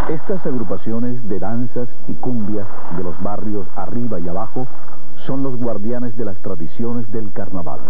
Estas agrupaciones de danzas y cumbias de los barrios arriba y abajo son los guardianes de las tradiciones del carnaval.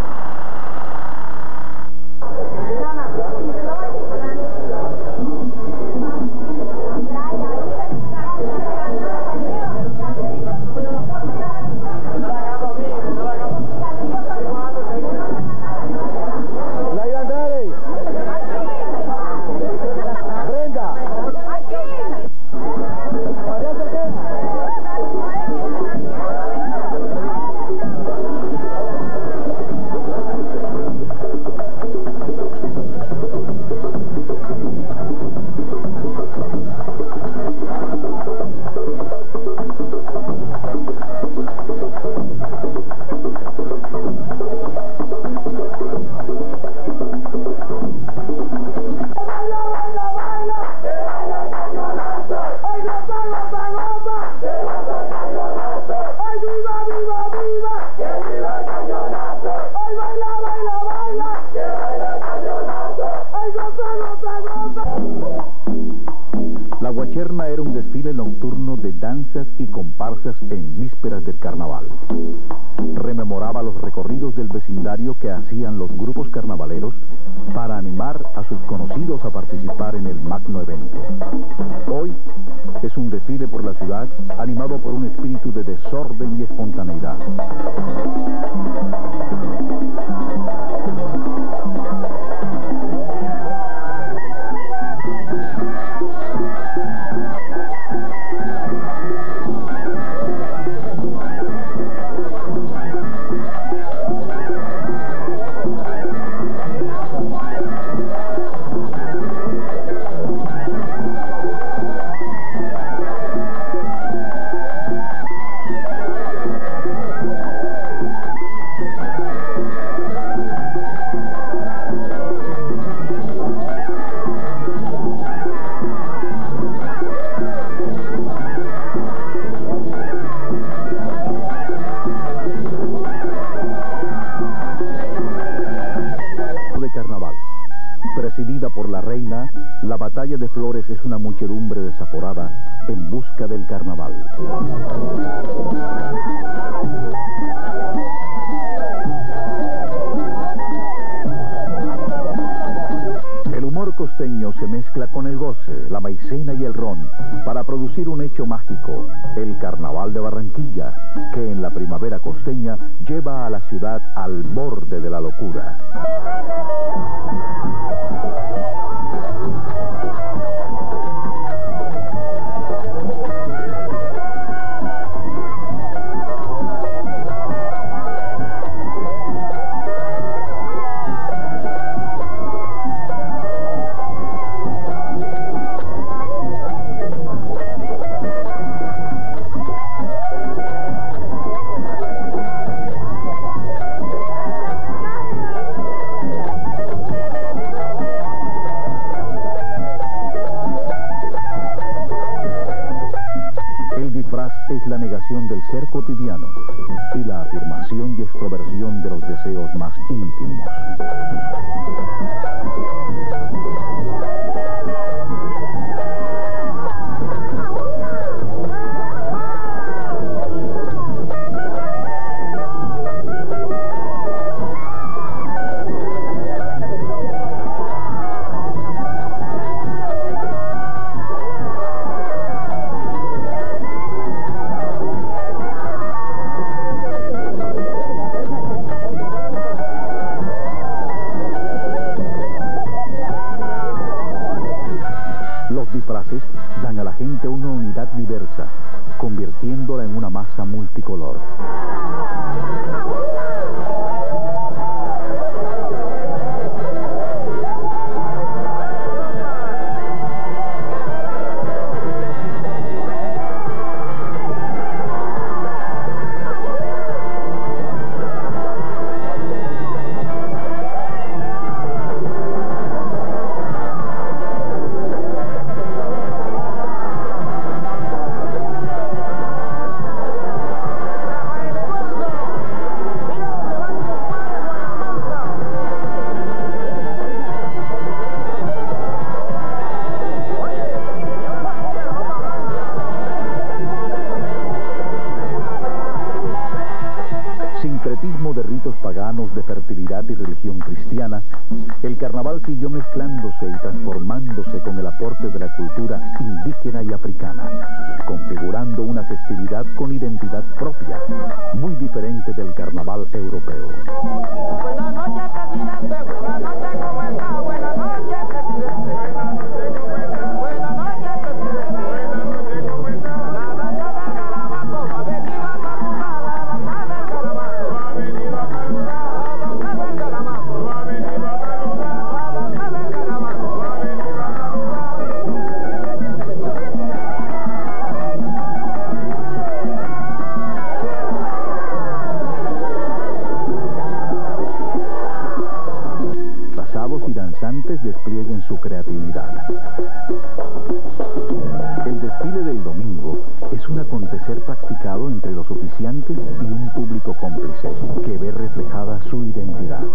La guacherna era un desfile nocturno de danzas y comparsas en vísperas del carnaval. Rememoraba los recorridos del vecindario que hacían los grupos carnavaleros para animar a sus conocidos a participar en el magno evento. Hoy es un desfile por la ciudad animado por un espíritu de desorden y espontaneidad. Presidida por la reina, la batalla de flores es una muchedumbre desaforada en busca del carnaval. El humor costeño se mezcla con el goce, la maicena y el ron para producir un hecho mágico, el Carnaval de Barranquilla, que en la primavera costeña lleva a la ciudad al borde de la locura. Es la negación del ser cotidiano y la afirmación y extroversión de los deseos más íntimos. Disfraces dan a la gente una unidad diversa, convirtiéndola en una masa multicolor. manos de fertilidad y religión cristiana, el carnaval siguió mezclándose y transformándose con el aporte de la cultura indígena y africana, configurando una festividad con identidad propia, muy diferente del carnaval europeo. Buenas noches, presidente. Buenas noches, ¿cómo está? Buenas noches, presidente. Buenas noches, ¿cómo está? Buenas noches, presidente. Buenas noches, ¿cómo está? La danza del garabato ha venido a saludar. La danza del garabato ha venido a saludar. La danza del garabato ha venido a saludar. La danza del garabato ha venido a Pasados y danzantes desplieguen su creatividad. El desfile del domingo es un acontecer practicado entre los oficiantes y un público cómplice que ve reflejada su identidad.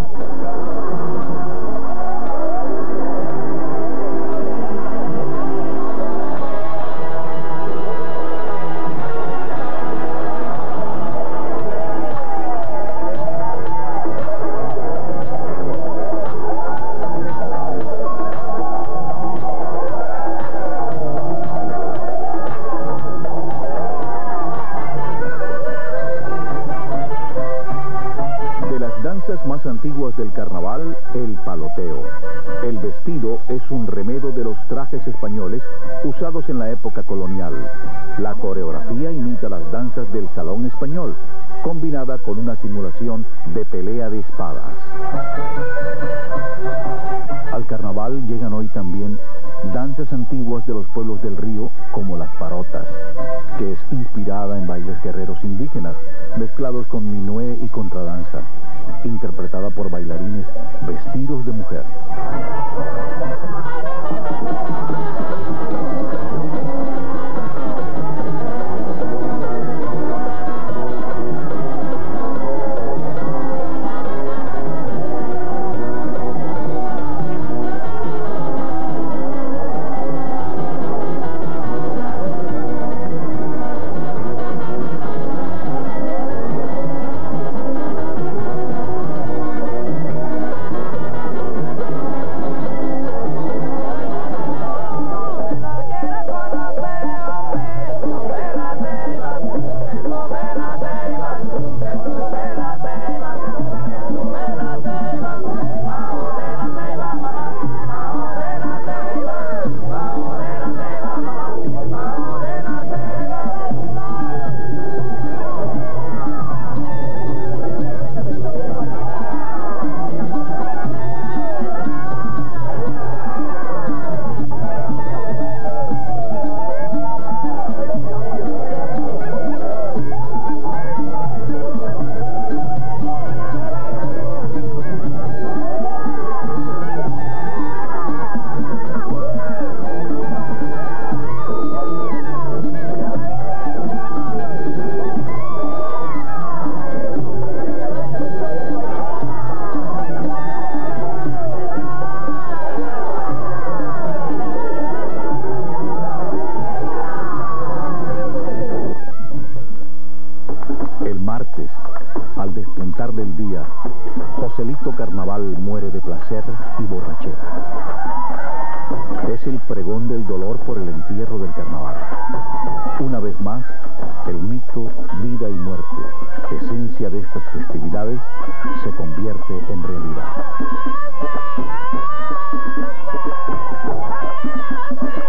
Más antiguas del carnaval, el paloteo. El vestido es un remedo de los trajes españoles usados en la época colonial. La coreografía imita las danzas del salón español, combinada con una simulación de pelea de espadas. Al carnaval llegan hoy también danzas antiguas de los pueblos del río, como las parotas, que es inspirada en bailes guerreros indígenas, mezclados con minué y contradanza, interpretada por bailarines vestidos de mujer. Al despuntar del día, Joselito Carnaval muere de placer y borrachera. Es el pregón del dolor por el entierro del carnaval. Una vez más, el mito, vida y muerte, esencia de estas festividades, se convierte en realidad.